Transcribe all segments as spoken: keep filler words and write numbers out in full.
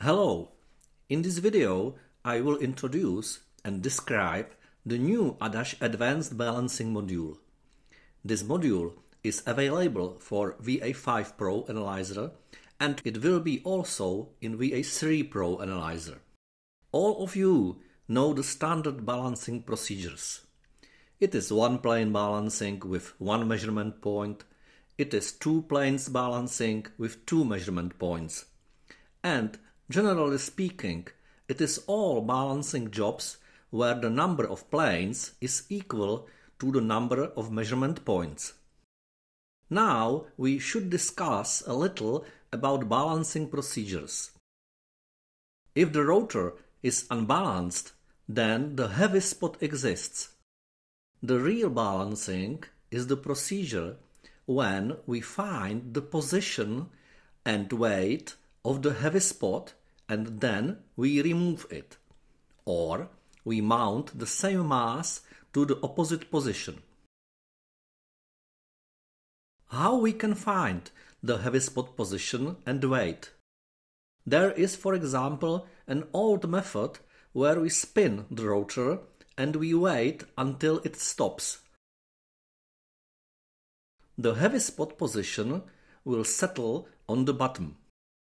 Hello! In this video I will introduce and describe the new Adash Advanced Balancing module. This module is available for V A five Pro Analyzer and it will be also in V A three Pro Analyzer. All of you know the standard balancing procedures. It is one plane balancing with one measurement point. It is two planes balancing with two measurement points. And generally speaking, it is all balancing jobs where the number of planes is equal to the number of measurement points. Now we should discuss a little about balancing procedures. If the rotor is unbalanced, then the heavy spot exists. The real balancing is the procedure when we find the position and weight of the heavy spot and then we remove it, or we mount the same mass to the opposite position. How we can find the heavy spot position and weight? There is, for example, an old method where we spin the rotor and we wait until it stops. The heavy spot position will settle on the bottom.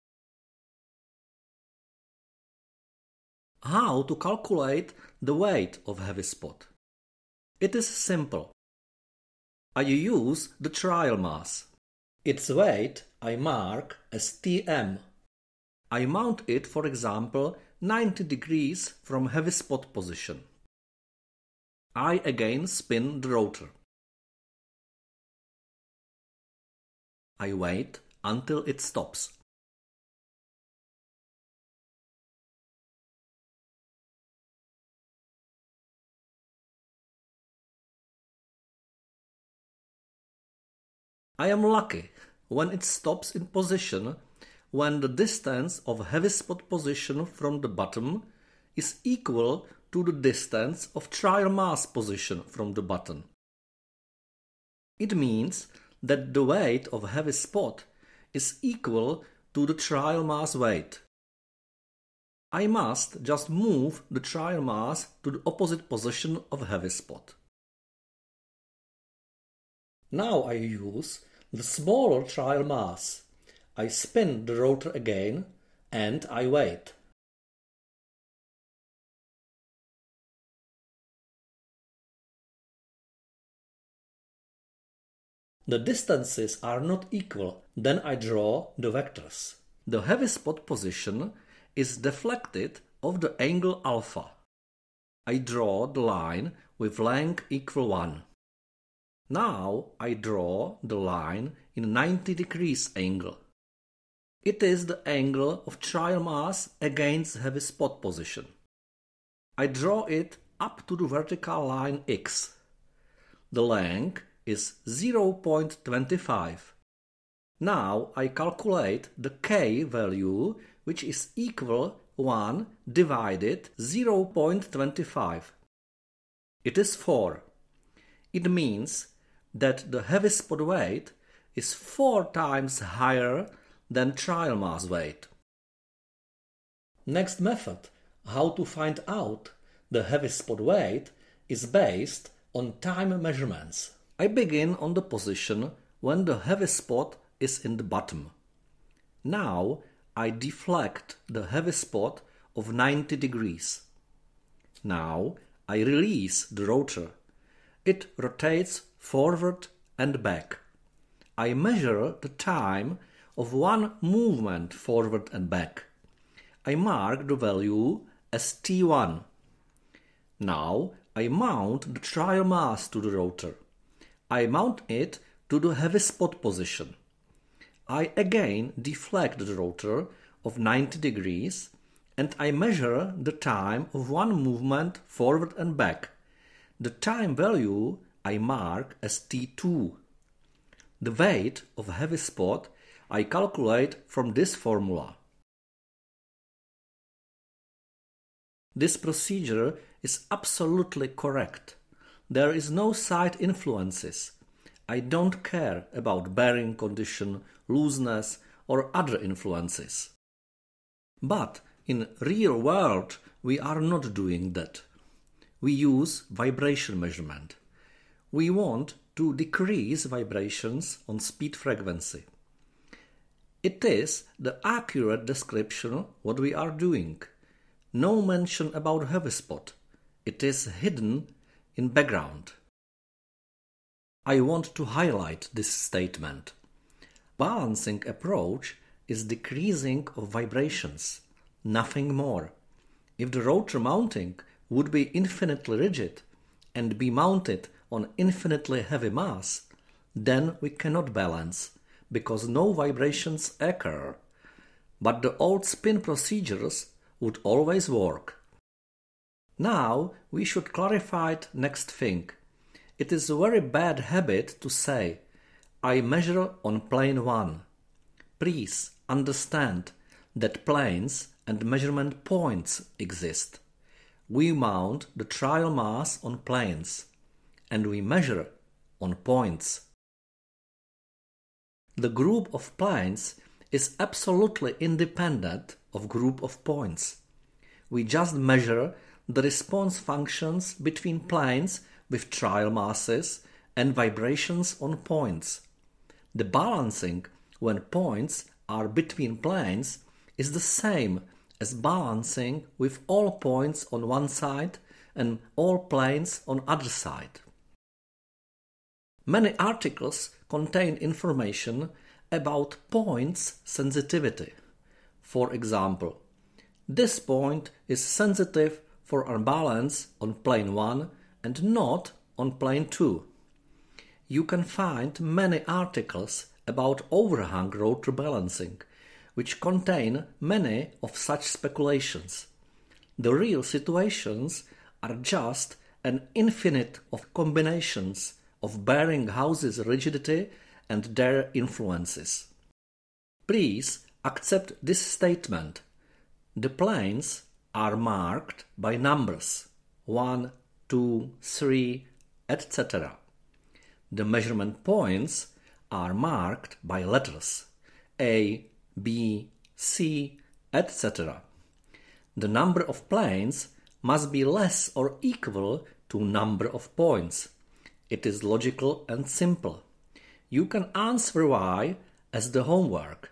How to calculate the weight of heavy spot? It is simple. I use the trial mass. Its weight I mark as T M. I mount it, for example, ninety degrees from heavy spot position. I again spin the rotor. I wait until it stops. I am lucky when it stops in position when the distance of heavy spot position from the bottom is equal to the distance of trial mass position from the bottom. It means that the weight of heavy spot is equal to the trial mass weight. I must just move the trial mass to the opposite position of heavy spot. Now I use the smaller trial mass. I spin the rotor again and I wait. The distances are not equal, then I draw the vectors. The heavy spot position is deflected of the angle alpha. I draw the line with length equal one. Now I draw the line in ninety degrees angle. It is the angle of trial mass against heavy spot position. I draw it up to the vertical line X. The length is zero point two five. Now I calculate the K value, which is equal one divided zero point two five. It is four. It means that the heavy spot weight is four times higher than trial mass weight. Next method, how to find out the heavy spot weight, is based on time measurements. I begin on the position when the heavy spot is in the bottom. Now I deflect the heavy spot of ninety degrees. Now I release the rotor. It rotates forward and back. I measure the time of one movement forward and back. I mark the value as T one. Now I mount the trial mass to the rotor. I mount it to the heavy spot position. I again deflect the rotor of ninety degrees and I measure the time of one movement forward and back. The time value I mark as T two. The weight of a heavy spot I calculate from this formula. This procedure is absolutely correct. There is no side influences. I don't care about bearing condition, looseness or other influences. But In real world, we are not doing that. We use vibration measurement. We want to decrease vibrations on speed frequency. It is the accurate description what we are doing. No mention about heavy spot. It is hidden in background. I want to highlight this statement. Balancing approach is decreasing of vibrations, nothing more. If the rotor mounting would be infinitely rigid and be mounted on infinitely heavy mass, then we cannot balance, because no vibrations occur. But the old spin procedures would always work. Now we should clarify the next thing. It is a very bad habit to say, I measure on plane one. Please understand that planes and measurement points exist. We mount the trial mass on planes, and we measure on points. The group of planes is absolutely independent of group of points. We just measure the response functions between planes with trial masses and vibrations on points. The balancing when points are between planes is the same as balancing with all points on one side and all planes on other side. Many articles contain information about points sensitivity. For example, this point is sensitive for unbalance on plane one and not on plane two. You can find many articles about overhang rotor balancing, which contain many of such speculations. The real situations are just an infinite of combinations of bearing houses' rigidity and their influences. Please accept this statement. The planes are marked by numbers one, two, three, et cetera. The measurement points are marked by letters A, B, C, et cetera. The number of planes must be less or equal to number of points. It is logical and simple. You can answer why as the homework.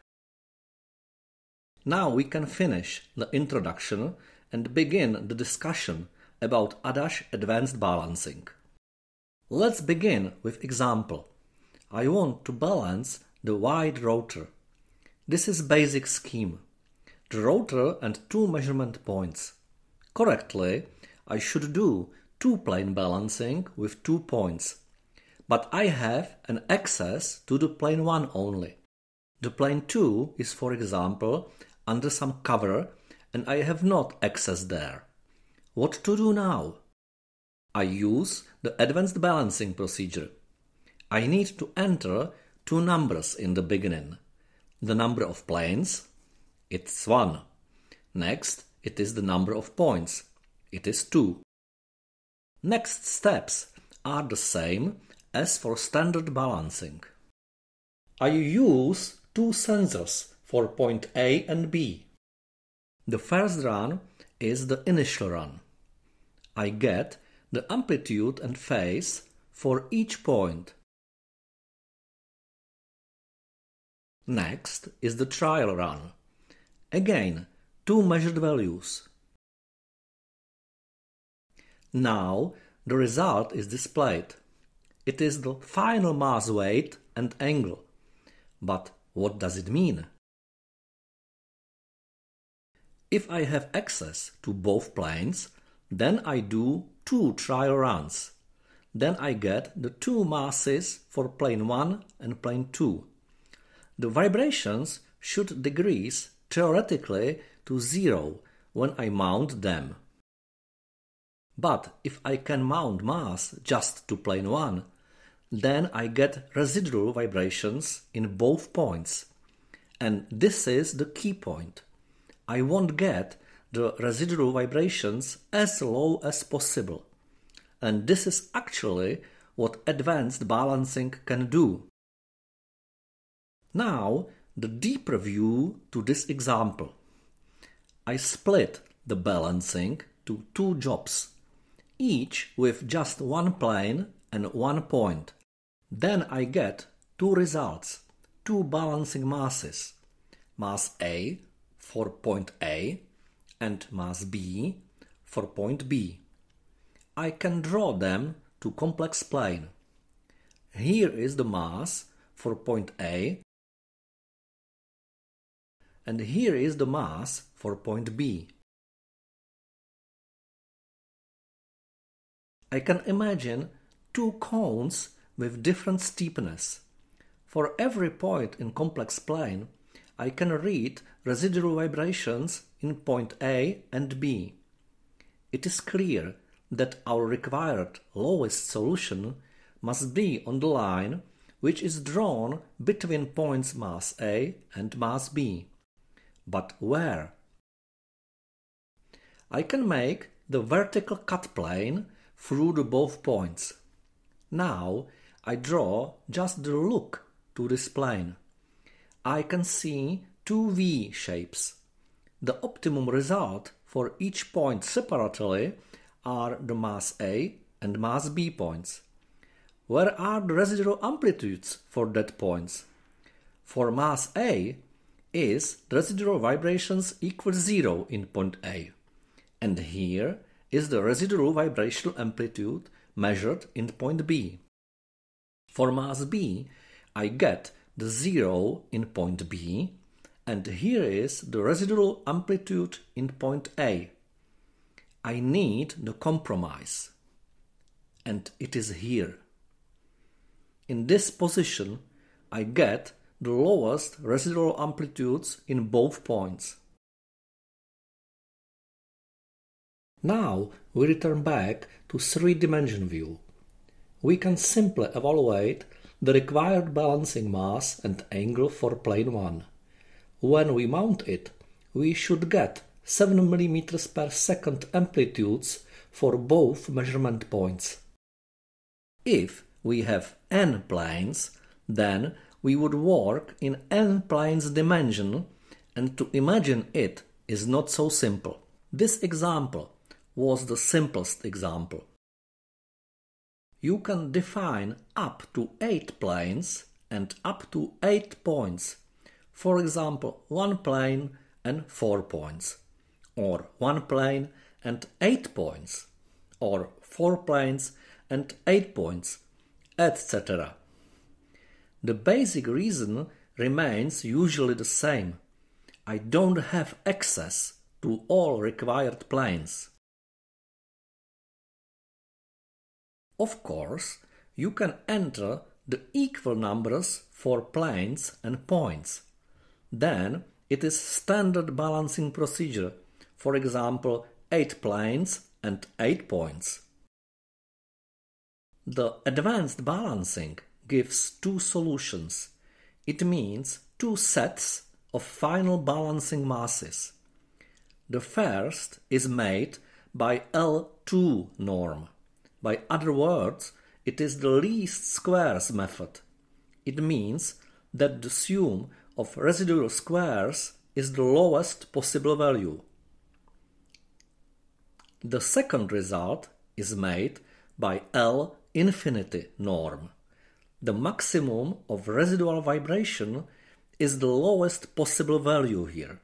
Now we can finish the introduction and begin the discussion about Adash Advanced Balancing. Let's begin with example. I want to balance the wide rotor. This is basic scheme. The rotor and two measurement points. Correctly, I should do two plane balancing with two points. But I have an access to the plane one only. The plane two is, for example, under some cover and I have not access there. What to do now? I use the advanced balancing procedure. I need to enter two numbers in the beginning. The number of planes, it's one. Next, it is the number of points, it is two. Next steps are the same as for standard balancing. I use two sensors for point A and B. The first run is the initial run. I get the amplitude and phase for each point. Next is the trial run. Again, two measured values. Now the result is displayed. It is the final mass weight and angle. But what does it mean? If I have access to both planes, then I do two trial runs. Then I get the two masses for plane one and plane two. The vibrations should decrease theoretically to zero when I mount them. But if I can mount mass just to plane one, then I get residual vibrations in both points. And this is the key point. I won't get the residual vibrations as low as possible. And this is actually what advanced balancing can do. Now, the deeper view to this example. I split the balancing to two jobs, each with just one plane and one point. Then I get two results, two balancing masses, mass A for point A and mass B for point B. I can draw them to complex plane. Here is the mass for point A and here is the mass for point B. I can imagine two cones with different steepness. For every point in complex plane, I can read residual vibrations in point A and B. It is clear that our required lowest solution must be on the line which is drawn between points mass A and mass B. But where? I can make the vertical cut plane through the both points. Now I draw just the look to this plane. I can see two V shapes. The optimum result for each point separately are the mass A and mass B points. Where are the residual amplitudes for that points? For mass A is the residual vibrations equal zero in point A, and here is the residual vibrational amplitude measured in point B. For mass B, I get the zero in point B, and here is the residual amplitude in point A. I need the compromise, and it is here. In this position, I get the lowest residual amplitudes in both points. Now we return back to three-dimension view. We can simply evaluate the required balancing mass and angle for plane one. When we mount it, we should get seven millimeters per second amplitudes for both measurement points. If we have n planes, then we would work in n planes dimension, and to imagine it is not so simple. This example was the simplest example. You can define up to eight planes and up to eight points. For example, one plane and four points, or one plane and eight points, or four planes and eight points, et cetera. The basic reason remains usually the same. I don't have access to all required planes. Of course, you can enter the equal numbers for planes and points. Then it is standard balancing procedure, for example, eight planes and eight points. The advanced balancing gives two solutions. It means two sets of final balancing masses. The first is made by L two norm. By other words, it is the least squares method. It means that the sum of residual squares is the lowest possible value. The second result is made by L infinity norm. The maximum of residual vibration is the lowest possible value here.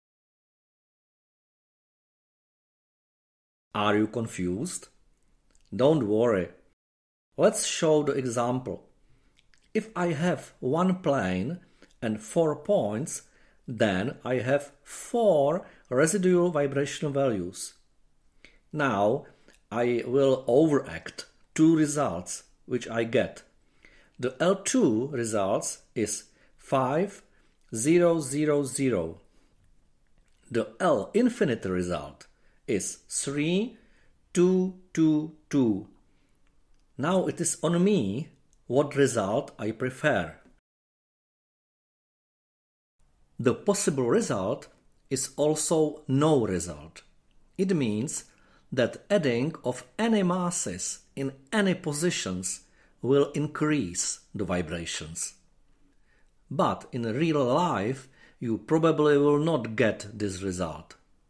Are you confused? Don't worry. Let's show the example. If I have one plane and four points, then I have four residual vibration values. Now I will overact two results which I get. The L two results is five, zero, zero, zero. The L infinity result is three, two, two, two. Now it is on me what result I prefer. The possible result is also no result. It means that adding of any masses in any positions will increase the vibrations. But in real life, you probably will not get this result.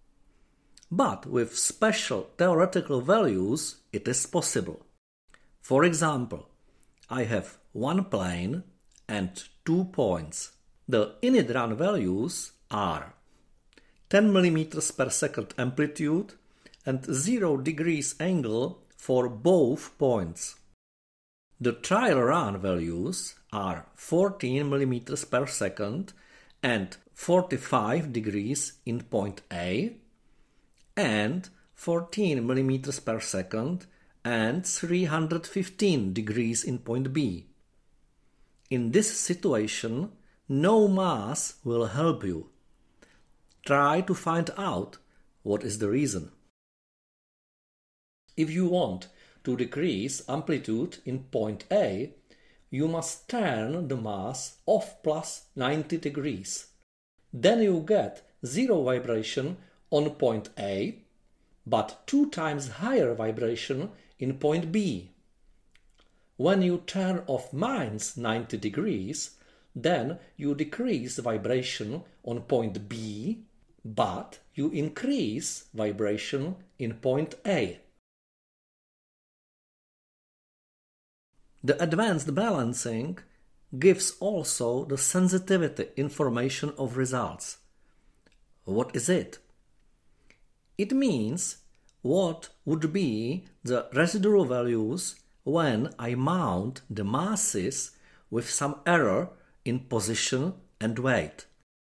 but with special theoretical values it is possible. For example, I have one plane and two points. The init run values are ten millimeters per second amplitude and zero degrees angle for both points. The trial run values are fourteen millimeters per second and forty-five degrees in point A and fourteen millimeters per second and three hundred fifteen degrees in point B. In this situation, no mass will help you. Try to find out what is the reason. If you want to decrease amplitude in point A, you must turn the mass off plus ninety degrees. Then you get zero vibration on point A, but two times higher vibration in point B. When you turn off minus ninety degrees, then you decrease vibration on point B, but you increase vibration in point A. The advanced balancing gives also the sensitivity information of results. What is it? It means what would be the residual values when I mount the masses with some error in position and weight.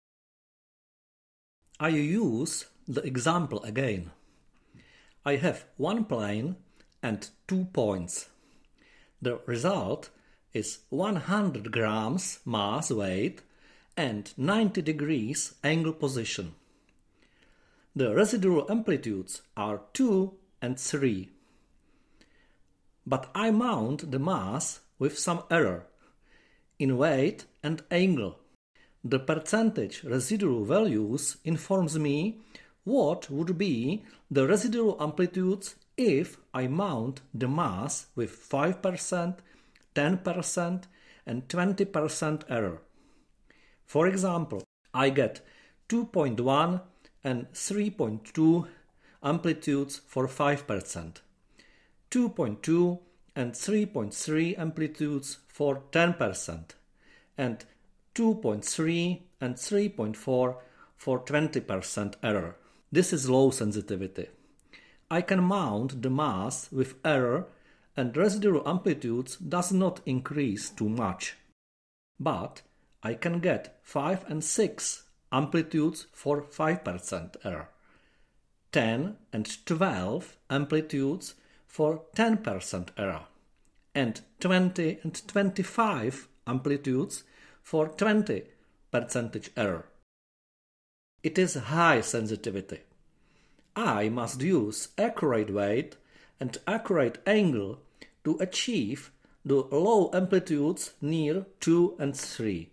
I use the example again. I have one plane and two points. The result is one hundred grams mass weight and ninety degrees angle position. The residual amplitudes are two and three. But I mount the mass with some error in weight and angle. The percentage residual values informs me what would be the residual amplitudes if I mount the mass with five percent, ten percent and twenty percent error. For example, I get two point one and three point two amplitudes for five percent, two point two and three point three amplitudes for ten percent, and two point three and three point four for twenty percent error. This is low sensitivity. I can mount the mass with error and residual amplitudes does not increase too much. But I can get five and six amplitudes for five percent error, ten and twelve amplitudes for ten percent error, and twenty and twenty-five amplitudes for twenty percent error. It is high sensitivity. I must use accurate weight and accurate angle to achieve the low amplitudes near two and three.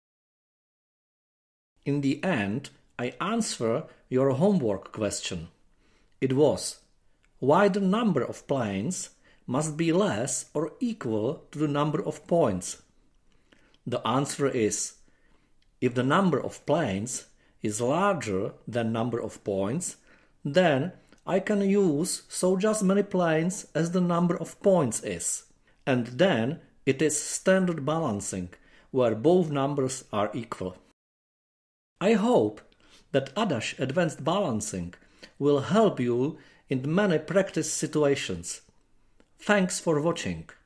In the end, I answer your homework question. It was, why the number of planes must be less or equal to the number of points? The answer is, if the number of planes is larger than number of points, then I can use so just many planes as the number of points is. And then it is standard balancing, where both numbers are equal. I hope that Adash Advanced Balancing will help you in many practice situations. Thanks for watching.